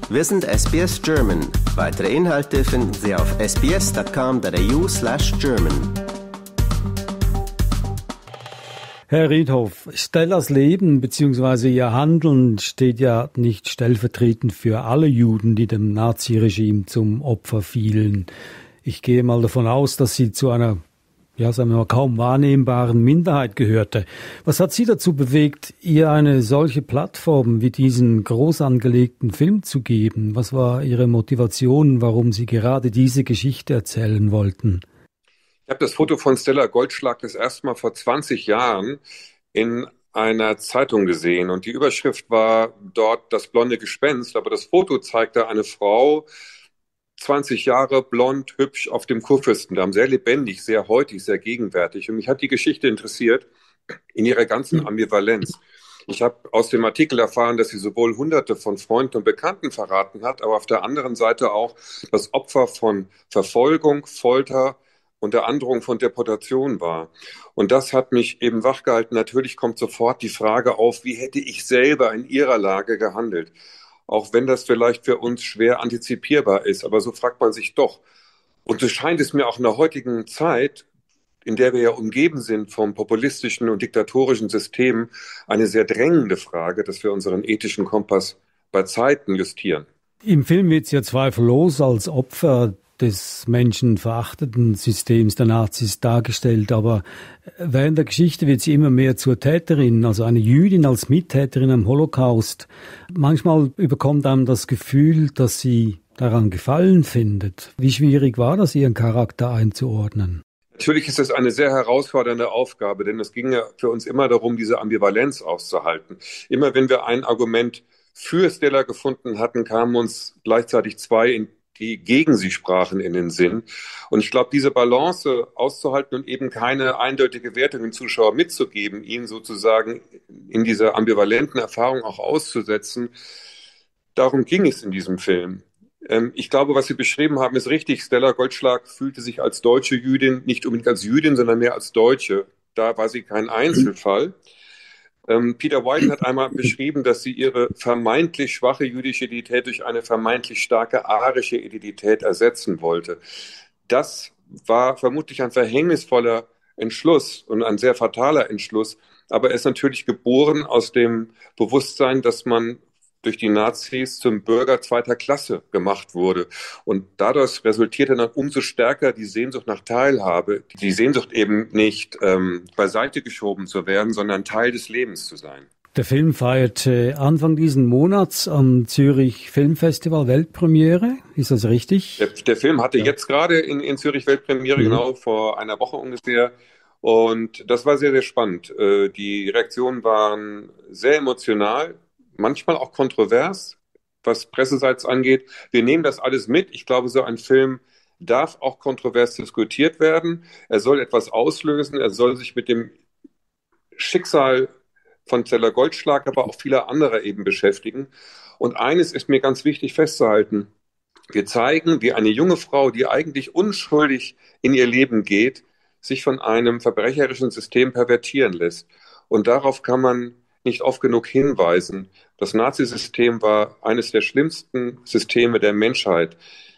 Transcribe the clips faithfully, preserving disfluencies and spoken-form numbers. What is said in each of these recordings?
Wir sind S B S German. Weitere Inhalte finden Sie auf s b s dot com dot a u slash german. Herr Riedhoff, Stellas Leben bzw. ihr Handeln steht ja nicht stellvertretend für alle Juden, die dem Naziregime zum Opfer fielen. Ich gehe mal davon aus, dass sie zu einer, ja, sagen wir mal, kaum wahrnehmbaren Minderheit gehörte. Was hat Sie dazu bewegt, ihr eine solche Plattform wie diesen groß angelegten Film zu geben? Was war Ihre Motivation, warum Sie gerade diese Geschichte erzählen wollten? Ich habe das Foto von Stella Goldschlag das erste Mal vor zwanzig Jahren in einer Zeitung gesehen. Und die Überschrift war dort das blonde Gespenst. Aber das Foto zeigte eine Frau, zwanzig Jahre, blond, hübsch auf dem Kurfürstendamm, sehr lebendig, sehr heutig, sehr gegenwärtig. Und mich hat die Geschichte interessiert in ihrer ganzen Ambivalenz. Ich habe aus dem Artikel erfahren, dass sie sowohl Hunderte von Freunden und Bekannten verraten hat, aber auf der anderen Seite auch das Opfer von Verfolgung, Folter und der Androhung von Deportation war. Und das hat mich eben wachgehalten. Natürlich kommt sofort die Frage auf, wie hätte ich selber in ihrer Lage gehandelt? Auch wenn das vielleicht für uns schwer antizipierbar ist. Aber so fragt man sich doch. Und so scheint es mir auch in der heutigen Zeit, in der wir ja umgeben sind vom populistischen und diktatorischen System, eine sehr drängende Frage, dass wir unseren ethischen Kompass bei Zeiten justieren. Im Film wird sie ja zweifellos als Opfer des menschenverachtenden Systems der Nazis dargestellt, aber während der Geschichte wird sie immer mehr zur Täterin, also eine Jüdin als Mittäterin am Holocaust. Manchmal überkommt einem das Gefühl, dass sie daran Gefallen findet. Wie schwierig war das, ihren Charakter einzuordnen? Natürlich ist es eine sehr herausfordernde Aufgabe, denn es ging ja für uns immer darum, diese Ambivalenz auszuhalten. Immer wenn wir ein Argument für Stella gefunden hatten, kamen uns gleichzeitig zwei in die gegen sie sprachen in den Sinn. Und ich glaube, diese Balance auszuhalten und eben keine eindeutige Wertung dem Zuschauer mitzugeben, ihn sozusagen in dieser ambivalenten Erfahrung auch auszusetzen, darum ging es in diesem Film. Ähm, ich glaube, was Sie beschrieben haben, ist richtig. Stella Goldschlag fühlte sich als deutsche Jüdin, nicht unbedingt als Jüdin, sondern mehr als Deutsche. Da war sie kein Einzelfall. Ähm, Peter White hat einmal beschrieben, dass sie ihre vermeintlich schwache jüdische Identität durch eine vermeintlich starke arische Identität ersetzen wollte. Das war vermutlich ein verhängnisvoller Entschluss und ein sehr fataler Entschluss, aber er ist natürlich geboren aus dem Bewusstsein, dass man durch die Nazis zum Bürger zweiter Klasse gemacht wurde. Und dadurch resultierte dann umso stärker die Sehnsucht nach Teilhabe, die Sehnsucht eben nicht ähm, beiseite geschoben zu werden, sondern Teil des Lebens zu sein. Der Film feiert äh, Anfang diesen Monats am Zürich Filmfestival Weltpremiere. Ist das richtig? Der, der Film hatte ja. jetzt gerade in, in Zürich Weltpremiere, mhm. genau vor einer Woche ungefähr. Und das war sehr, sehr spannend. Äh, die Reaktionen waren sehr emotional, manchmal auch kontrovers, was Presseseits angeht. Wir nehmen das alles mit. Ich glaube, so ein Film darf auch kontrovers diskutiert werden. Er soll etwas auslösen. Er soll sich mit dem Schicksal von Stella Goldschlag, aber auch vieler anderer eben beschäftigen. Und eines ist mir ganz wichtig festzuhalten. Wir zeigen, wie eine junge Frau, die eigentlich unschuldig in ihr Leben geht, sich von einem verbrecherischen System pervertieren lässt. Und darauf kann man nicht oft genug hinweisen. Das Nazisystem war eines der schlimmsten Systeme der Menschheit.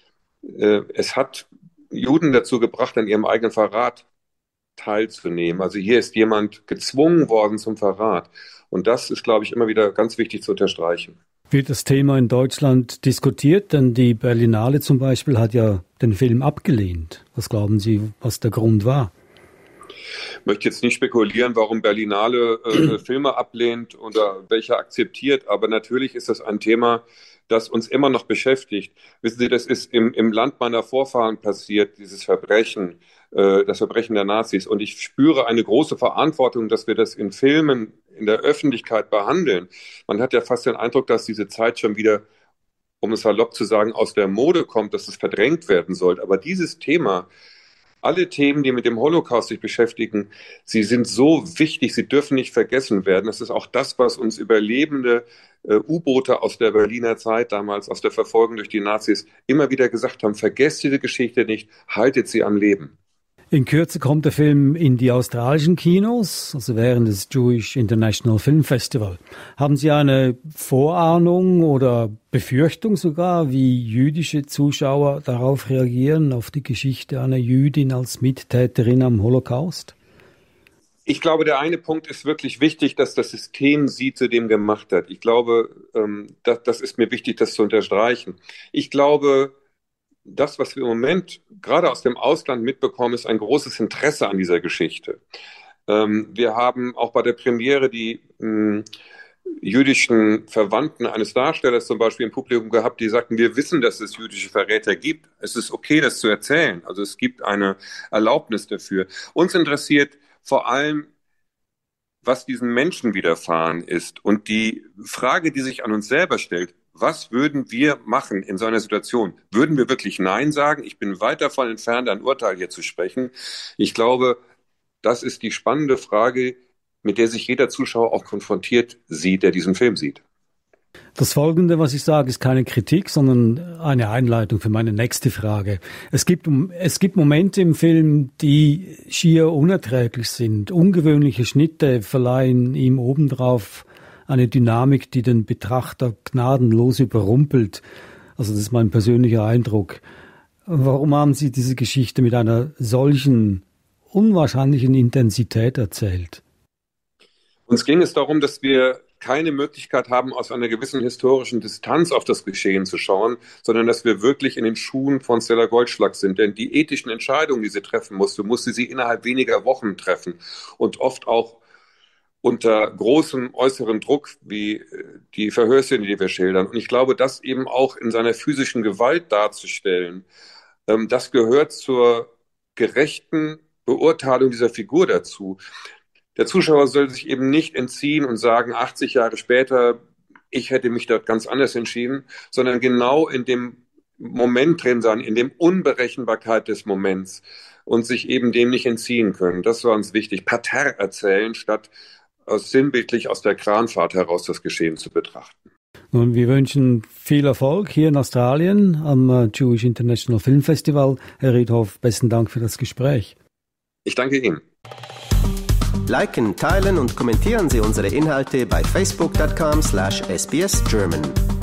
Es hat Juden dazu gebracht, an ihrem eigenen Verrat teilzunehmen. Also hier ist jemand gezwungen worden zum Verrat. Und das ist, glaube ich, immer wieder ganz wichtig zu unterstreichen. Wird das Thema in Deutschland diskutiert? Denn die Berlinale zum Beispiel hat ja den Film abgelehnt. Was glauben Sie, was der Grund war? Ich möchte jetzt nicht spekulieren, warum Berlinale äh, Filme ablehnt oder welche akzeptiert, aber natürlich ist das ein Thema, das uns immer noch beschäftigt. Wissen Sie, das ist im, im Land meiner Vorfahren passiert, dieses Verbrechen, äh, das Verbrechen der Nazis. Und ich spüre eine große Verantwortung, dass wir das in Filmen, in der Öffentlichkeit behandeln. Man hat ja fast den Eindruck, dass diese Zeit schon wieder, um es salopp zu sagen, aus der Mode kommt, dass es verdrängt werden soll. Aber dieses Thema, alle Themen, die mit dem Holocaust sich beschäftigen, sie sind so wichtig, sie dürfen nicht vergessen werden. Das ist auch das, was uns überlebende äh, U-Boote aus der Berliner Zeit damals, aus der Verfolgung durch die Nazis, immer wieder gesagt haben. Vergesst diese Geschichte nicht, haltet sie am Leben. In Kürze kommt der Film in die australischen Kinos, also während des Jewish International Film Festival. Haben Sie eine Vorahnung oder Befürchtung sogar, wie jüdische Zuschauer darauf reagieren, auf die Geschichte einer Jüdin als Mittäterin am Holocaust? Ich glaube, der eine Punkt ist wirklich wichtig, dass das System sie zu dem gemacht hat. Ich glaube, das, das ist mir wichtig, das zu unterstreichen. Ich glaube, das, was wir im Moment gerade aus dem Ausland mitbekommen, ist ein großes Interesse an dieser Geschichte. Wir haben auch bei der Premiere die mh, jüdischen Verwandten eines Darstellers zum Beispiel im Publikum gehabt, die sagten, wir wissen, dass es jüdische Verräter gibt. Es ist okay, das zu erzählen. Also es gibt eine Erlaubnis dafür. Uns interessiert vor allem, was diesen Menschen widerfahren ist. Und die Frage, die sich an uns selber stellt, was würden wir machen in so einer Situation? Würden wir wirklich Nein sagen? Ich bin weit davon entfernt, ein Urteil hier zu sprechen. Ich glaube, das ist die spannende Frage, mit der sich jeder Zuschauer auch konfrontiert sieht, der diesen Film sieht. Das Folgende, was ich sage, ist keine Kritik, sondern eine Einleitung für meine nächste Frage. Es gibt, es gibt Momente im Film, die schier unerträglich sind. Ungewöhnliche Schnitte verleihen ihm obendrauf eine Dynamik, die den Betrachter gnadenlos überrumpelt. Also das ist mein persönlicher Eindruck. Warum haben Sie diese Geschichte mit einer solchen unwahrscheinlichen Intensität erzählt? Uns ging es darum, dass wir keine Möglichkeit haben, aus einer gewissen historischen Distanz auf das Geschehen zu schauen, sondern dass wir wirklich in den Schuhen von Stella Goldschlag sind. Denn die ethischen Entscheidungen, die sie treffen musste, musste sie innerhalb weniger Wochen treffen und oft auch unter großem äußeren Druck, wie die Verhörszene, die wir schildern. Und ich glaube, das eben auch in seiner physischen Gewalt darzustellen, das gehört zur gerechten Beurteilung dieser Figur dazu. Der Zuschauer soll sich eben nicht entziehen und sagen, achtzig Jahre später, ich hätte mich dort ganz anders entschieden, sondern genau in dem Moment drin sein, in dem Unberechenbarkeit des Moments und sich eben dem nicht entziehen können. Das war uns wichtig. Parterre erzählen, statt aus sinnbildlich aus der Kranfahrt heraus das Geschehen zu betrachten. Nun, wir wünschen viel Erfolg hier in Australien am Jewish International Film Festival. Herr Riedhoff, besten Dank für das Gespräch. Ich danke Ihnen. Liken, teilen und kommentieren Sie unsere Inhalte bei facebook dot com slash S B S German.